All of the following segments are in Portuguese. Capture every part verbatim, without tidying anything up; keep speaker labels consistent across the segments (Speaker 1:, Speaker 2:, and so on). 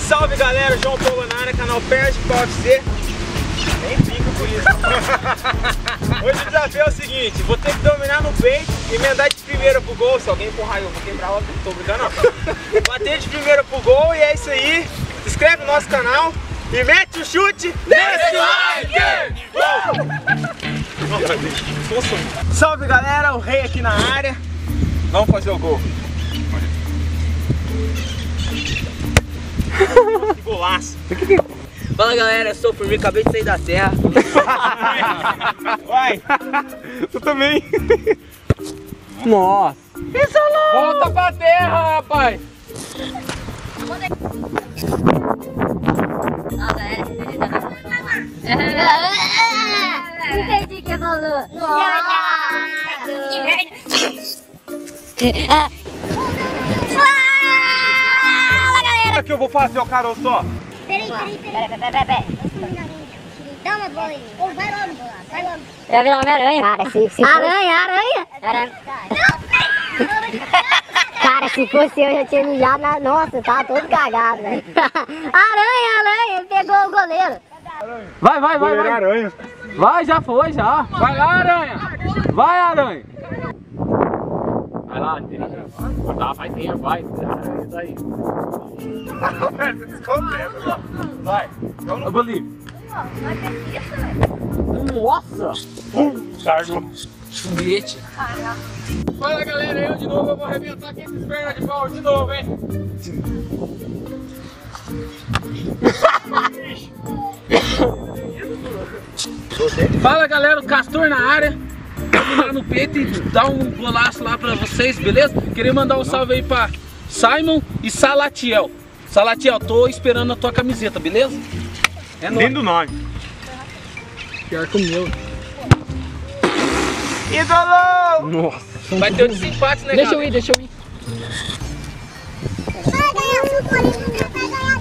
Speaker 1: Salve galera, João Paulo na área, canal Perde P U C. Nem fica por isso. Hoje o desafio é o seguinte: vou ter que dominar no peito e emendar de primeira pro gol. Se alguém empurrar eu vou quebrar o tô brincando não. Bater de primeira pro gol e é isso aí. Se inscreve no nosso canal e mete o chute nesse like! Salve galera, o Rei aqui na área. Vamos fazer o gol. Que golaço!
Speaker 2: Fala galera, eu sou o Formiga, acabei de sair da terra.
Speaker 1: Vai! Tu também!
Speaker 2: Nossa! Isso é
Speaker 3: Volta pra terra, rapaz!
Speaker 4: Entendi o que falou!
Speaker 1: O que eu vou fazer, o cara, só?
Speaker 4: Peraí, peraí, peraí, peraí, peraí, peraí. Dá uma bola aí. Ou vai logo, vai logo. Eu ia virar Homem-Aranha. Cara, se, se aranha, aranha. Aranha. Cara, se fosse eu, já tinha mijado na... Nossa, tava todo cagado, velho. Aranha, aranha, ele pegou o goleiro.
Speaker 3: Vai, vai, vai, vai.
Speaker 1: Aranha.
Speaker 3: Vai, já foi, já. Vai lá, aranha. Vai, aranha. Vai lá, tá, faz tempo, vai. Isso aí.
Speaker 1: Vai.
Speaker 3: Ô, Bolívia. Nossa.
Speaker 1: Cargo.
Speaker 3: Chumete. Fala galera, eu de novo, eu vou arrebentar aqui esses pernas de pau de novo, hein? Fala galera, o Castor na área. Vamos lá no peito e dar um golaço lá pra vocês, beleza? Queria mandar um salve aí pra Simon e Salatiel. Salatiel, tô esperando a tua camiseta, beleza? É nóis.
Speaker 1: Lindo nome.
Speaker 3: Pior que o meu.
Speaker 1: Ídolo!
Speaker 3: Nossa. Vai ter o desempate, né,
Speaker 2: Deixa
Speaker 3: cara?
Speaker 2: eu ir, deixa eu ir.
Speaker 4: Vai ganhar o Corinthians, vai ganhar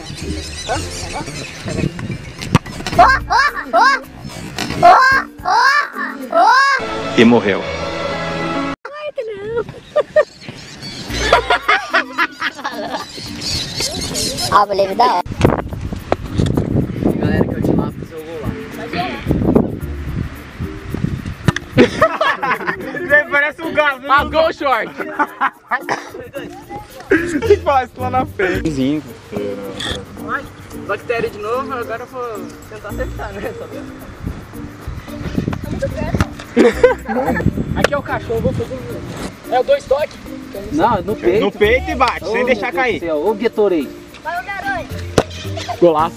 Speaker 4: dele. Oh, oh, oh! Oh, oh, oh!
Speaker 1: E morreu.
Speaker 4: Ah, beleza, da hora.
Speaker 2: Galera, que eu te lavo pro seu gol lá.
Speaker 1: Parece um gato.
Speaker 3: Ah, gol short.
Speaker 1: Que faz lá na frente.
Speaker 2: Bactéria de novo, agora eu vou tentar acertar, né?
Speaker 3: Aqui é o cachorro, vou fazer um... É o dois toques? Não, no peito.
Speaker 1: No peito e bate, sem
Speaker 3: Oh,
Speaker 1: deixar
Speaker 3: meu
Speaker 1: cair.
Speaker 3: Deus do céu. Ô, Gatorade.
Speaker 4: Vai, o garoto.
Speaker 3: Golaço.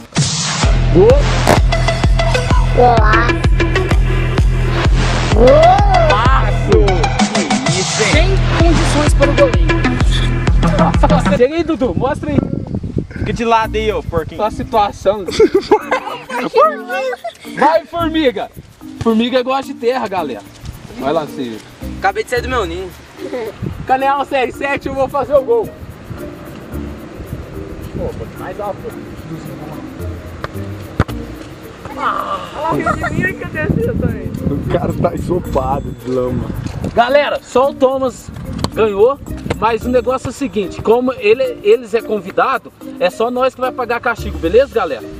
Speaker 4: Olá.
Speaker 1: Que isso, hein?
Speaker 3: Sem condições para o goleiro. Chega aí, Dudu, mostra aí.
Speaker 1: Fica de lado aí, ô porquinho.
Speaker 3: A situação. Vai, formiga. Formiga gosta de terra, galera. Vai lá, Silvio.
Speaker 2: Acabei de sair do meu ninho.
Speaker 3: Canel seis sete, eu vou fazer o gol. Pô, mais alto. Ah,
Speaker 1: O cara tá ensopado de lama.
Speaker 3: galera, só o Thomas ganhou, mas o negócio é o seguinte, como ele, eles é convidado, é só nós que vai pagar castigo, beleza, galera?